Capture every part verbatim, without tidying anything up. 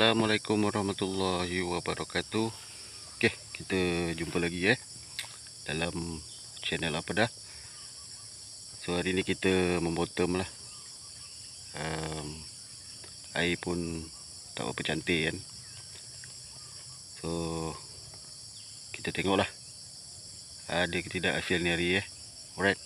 Assalamualaikum warahmatullahi wabarakatuh. Oke, kita jumpa lagi ya dalam channel apa dah. So hari ni kita membottom lah. um, Air pun tak berapa cantik kan. So kita tengok lah ada ke tidak hasil ni hari ya. Alright.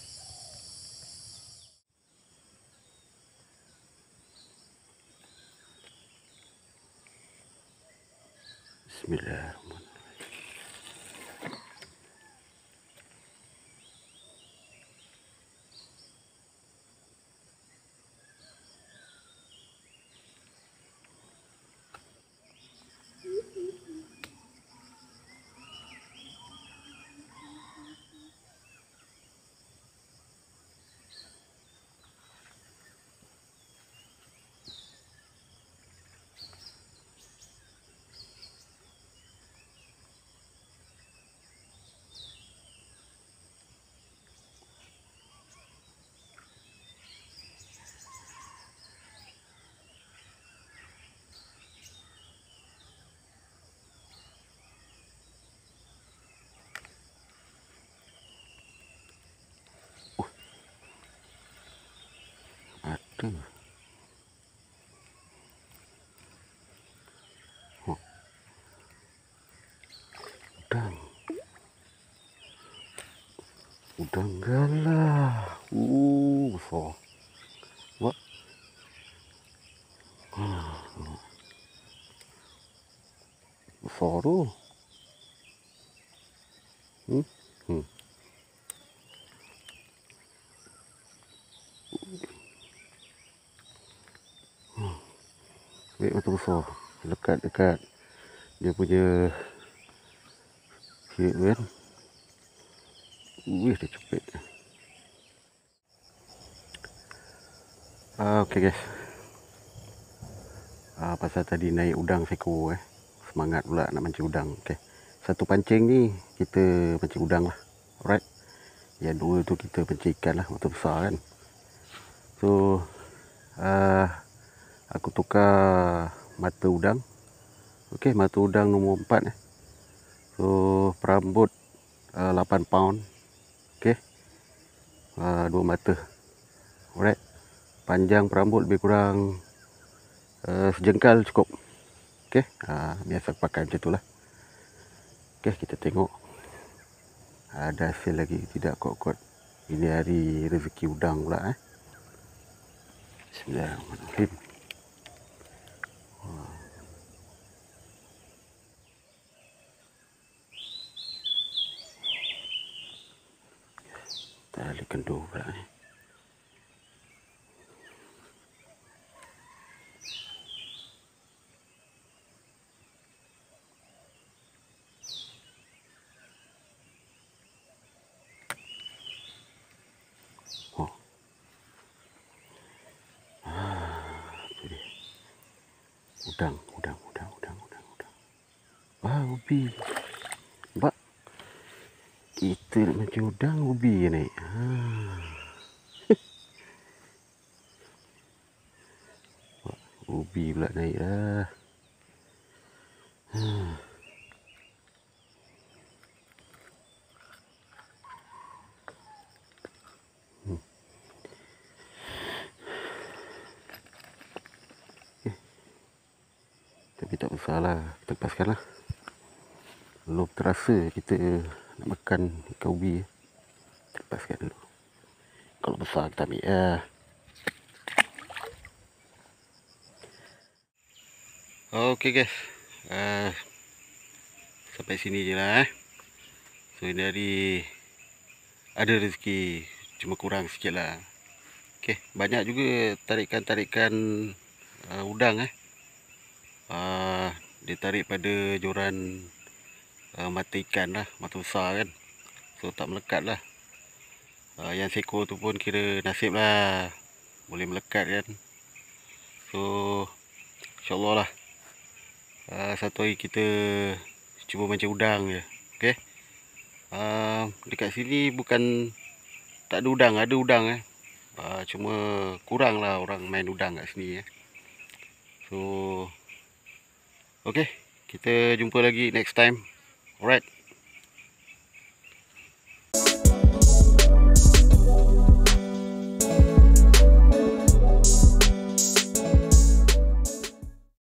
Bismillahirrahmanirrahim. Ada. Oh. Udang. Udang galah. Uh, besar. What? Besar tu. Hmm. Hmm. Baik betul besar. Lekat dekat dia punya hit kan. Wih, dia cepet. Ah, okay guys. Ah, pasal tadi naik udang seko eh. Semangat pula nak mancing udang. Okay. Satu pancing ni kita mancing udang lah. Alright. Yang dua tu kita mancing ikan lah. Betul besar kan. So ah, aku tukar mata udang. Okey, mata udang nombor empat eh. So perambut uh, lapan pound. Okey. Uh, dua mata. Alright. Panjang perambut lebih kurang uh, sejengkal cukup. Okey. Uh, biasa pakai macam itulah. Okey, kita tengok ada hasil lagi tidak kot-kot. Ini hari rezeki udang pula eh. Bismillahirrahmanirrahim. Tali kendur pula eh. Oh. Ah, tu dia. Udang, udang, udang, udang, udang, udang. Wah, ubi. Nampak? Kita nak mancing udang, ubi je naik. Ha. Ubi pula naik dah. Ha. Hmm. Eh. Tapi tak masalah, kita lepaskan lah. Belum terasa kita nak makan ikan ubi. Kita lepaskan dulu. Kalau besar kita ambil ya. Okey guys. Uh, sampai sini je lah eh. So ini hari ada rezeki, cuma kurang sikit lah. Okey, banyak juga tarikan-tarikan uh, udang eh. Uh, dia tarik pada joran uh, mata ikan lah, mata besar kan. So tak melekat lah. Uh, yang seko tu pun kira nasib lah, boleh melekat kan. So insyaAllah lah uh, satu hari kita cuba mancing udang je. Okay. Uh, dekat sini bukan tak ada udang, ada udang eh. Uh, cuma kurang lah orang main udang kat sini eh. So Okay, kita jumpa lagi next time. Alright.